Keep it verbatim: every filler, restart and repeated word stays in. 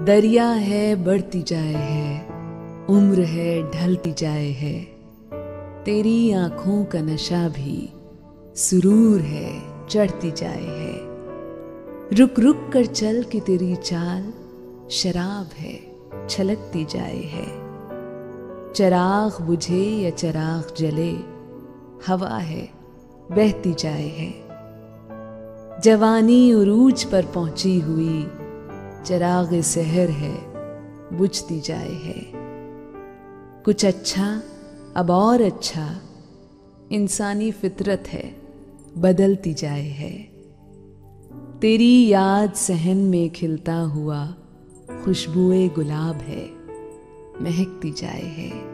दरिया है बढ़ती जाए है, उम्र है ढलती जाए है, तेरी आंखों का नशा भी सुरूर है चढ़ती जाए है। रुक रुक कर चल कि तेरी चाल शराब है छलकती जाए है। चराग बुझे या चराग जले, हवा है बहती जाए है। जवानी उरूज पर पहुंची हुई, चराग सहर है बुझती जाए है। कुछ अच्छा अब और अच्छा, इंसानी फितरत है बदलती जाए है। तेरी याद सहन में खिलता हुआ खुशबुए गुलाब है महकती जाए है।